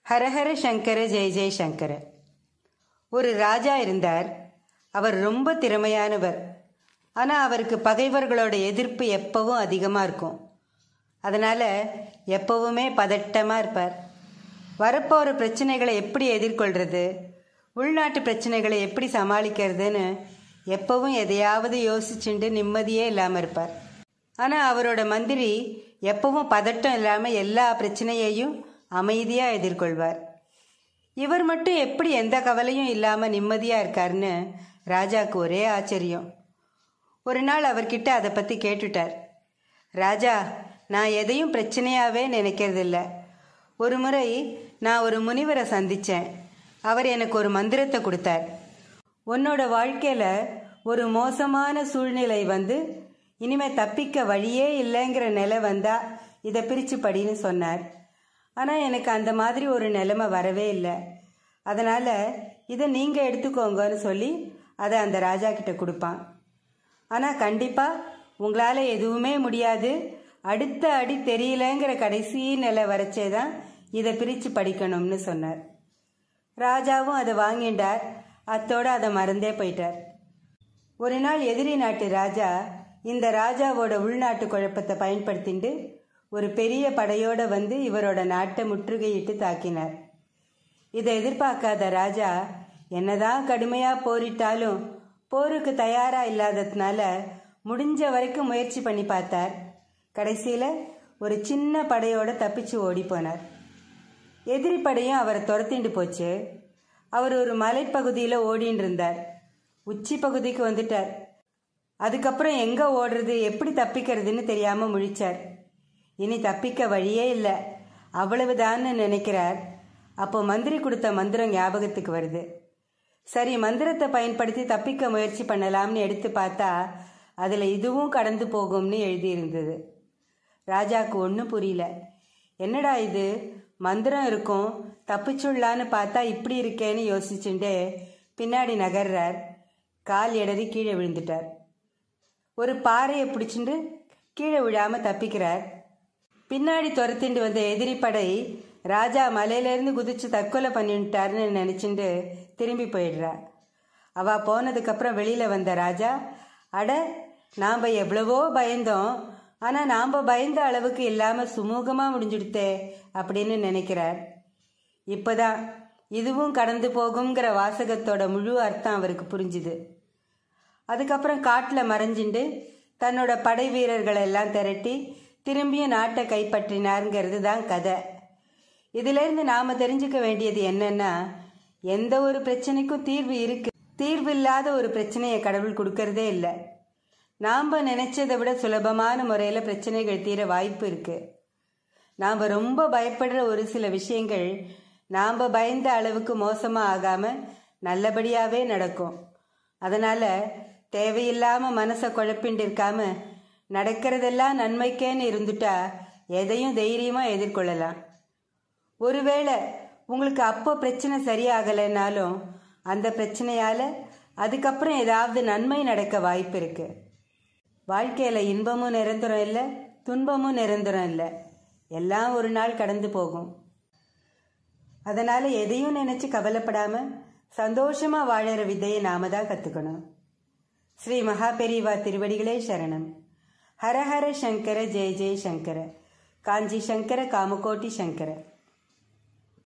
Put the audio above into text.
ஹரஹர சங்கர ஜெய ஜெய சங்கர. ஒரு ராஜா இருந்தார். அவர் ரொம்ப திறமையானவர். ஆனால் அவருக்கு பகைவர்களோட எதிர்ப்பு எப்பவும் அதிகமாக இருக்கும். அதனால் எப்பவுமே பதட்டமாக இருப்பார். வரப்போகிற பிரச்சனைகளை எப்படி எதிர்கொள்கிறது, உள்நாட்டு பிரச்சனைகளை எப்படி சமாளிக்கிறதுன்னு எப்பவும் எதையாவது யோசிச்சுட்டு நிம்மதியே இல்லாமல் இருப்பார். ஆனால் அவரோட மந்திரி எப்பவும் பதட்டம் இல்லாமல் எல்லா பிரச்சனையையும் அமைதியாக எதிர்கொள்வார். இவர் மட்டும் எப்படி எந்த கவலையும் இல்லாமல் நிம்மதியாக இருக்காருன்னு ராஜாவுக்கு ஒரே ஆச்சரியம். ஒரு நாள் அவர்கிட்ட அதை பற்றி கேட்டுட்டார். ராஜா, நான் எதையும் பிரச்சனையாகவே நினைக்கிறதில்ல. ஒரு முறை நான் ஒரு முனிவரை சந்தித்தேன். அவர் எனக்கு ஒரு மந்திரத்தை கொடுத்தார். உன்னோட வாழ்க்கையில் ஒரு மோசமான சூழ்நிலை வந்து இனிமேல் தப்பிக்க வழியே இல்லைங்கிற நிலை வந்தால் இதை பிரித்து படின்னு சொன்னார். ஆனால் எனக்கு அந்த மாதிரி ஒரு நிலைமை வரவே இல்லை. அதனால் இதை நீங்கள் எடுத்துக்கோங்கன்னு சொல்லி அதை அந்த ராஜா கிட்ட கொடுப்பான். ஆனால் கண்டிப்பாக உங்களால் எதுவுமே முடியாது, அடுத்த அடி தெரியலங்கிற கடைசி நிலை வரைச்சே தான் இதை பிரித்து படிக்கணும்னு சொன்னார். ராஜாவும் அதை வாங்கிட்டார். அத்தோடு அதை மறந்தே போயிட்டார். ஒரு நாள் எதிரி நாட்டு ராஜா இந்த ராஜாவோட உள்நாட்டு குழப்பத்தை பயன்படுத்திட்டு ஒரு பெரிய படையோடு வந்து இவரோட நாட்டை முற்றுகையிட்டு தாக்கினார். இதை எதிர்பார்க்காத ராஜா என்னதான் கடுமையாக போரிட்டாலும் போருக்கு தயாராக இல்லாததுனால முடிஞ்ச வரைக்கும் முயற்சி பண்ணி பார்த்தார். கடைசியில் ஒரு சின்ன படையோடு தப்பிச்சு ஓடி போனார். எதிரி படையும் அவரை துரத்திண்டு போச்சு. அவர் ஒரு மலைப்பகுதியில் ஓடின்னு இருந்தார். உச்சி பகுதிக்கு வந்துட்டார். அதுக்கப்புறம் எங்கே ஓடுறது, எப்படி தப்பிக்கிறதுன்னு தெரியாமல் முழிச்சார். இனி தப்பிக்க வழியே இல்லை, அவ்வளவுதான்னு நினைக்கிறார். அப்போ மந்திரி கொடுத்த மந்திரம் ஞாபகத்துக்கு வருது. சரி, மந்திரத்தை பயன்படுத்தி தப்பிக்க முயற்சி பண்ணலாம்னு எடுத்து பார்த்தா அதில் இதுவும் கடந்து போகும்னு எழுதியிருந்தது. ராஜாவுக்கு ஒன்றும் புரியல. என்னடா இது, மந்திரம் இருக்கும், தப்பிச்சுள்ளான்னு பார்த்தா இப்படி இருக்கேன்னு யோசிச்சுட்டே பின்னாடி நகர்றார். கால் இடறி கீழே விழுந்துட்டார். ஒரு பாறையை பிடிச்சிட்டு கீழே விழாமல் தப்பிக்கிறார். பின்னாடி துரத்திண்டு வந்த எதிரி படை ராஜா மலையிலேருந்து குதிச்சு தற்கொலை பண்ணிட்டாருன்னு நினச்சிட்டு திரும்பி போயிடுறா. அவள் போனதுக்கப்புறம் வெளியில் வந்த ராஜா, அட, நாம் எவ்வளவோ பயந்தோம், ஆனால் நாம் பயந்த அளவுக்கு இல்லாமல் சுமூகமாக முடிஞ்சுடுத்தே அப்படின்னு நினைக்கிறார். இப்போதான் இதுவும் கடந்து போகுங்கிற வாசகத்தோட முழு அர்த்தம் அவருக்கு புரிஞ்சுது. அதுக்கப்புறம் காட்டில் மறைஞ்சிண்டு தன்னோட படை வீரர்களை எல்லாம் திரட்டி திரும்பியும் நாட்டை கைப்பற்றினாருங்கிறது தான் கதை. இதிலேருந்து நாம் தெரிஞ்சுக்க வேண்டியது என்னன்னா, எந்த ஒரு பிரச்சனைக்கும் தீர்வு இருக்கு. தீர்வு இல்லாத ஒரு பிரச்சனையை கடவுள் கொடுக்கறதே இல்லை. நாம் நினைச்சதை விட சுலபமான முறையில் பிரச்சனைகள் தீர வாய்ப்பு இருக்கு. நாம் ரொம்ப பயப்படுற ஒரு சில விஷயங்கள் நாம் பயந்த அளவுக்கு மோசமாக ஆகாமல் நல்லபடியாகவே நடக்கும். அதனால் தேவையில்லாமல் மனசை குழப்பிண்டு இருக்காம நடக்கிறதெல்லாம் நன்மைக்கேன்னு இருந்துட்டா எதையும் தைரியமாக எதிர்கொள்ளலாம். ஒருவேளை உங்களுக்கு அப்போ பிரச்சனை சரியாகலைன்னாலும் அந்த பிரச்சனையால் அதுக்கப்புறம் ஏதாவது நன்மை நடக்க வாய்ப்பு இருக்குது. வாழ்க்கையில் இன்பமும் நிரந்தரம் இல்லை, துன்பமும் நிரந்தரம் இல்லை. எல்லாம் ஒரு நாள் கடந்து போகும். அதனால் எதையும் நினச்சி கவலைப்படாமல் சந்தோஷமாக வாழற விதையை நாம தான் கற்றுக்கணும். ஸ்ரீ மகாபெரிவா திருவடிகளே சரணம். ஹரஹர சங்கர ஜெய ஜெய சங்கர. காஞ்சி சங்கர காமகோட்டி சங்கர.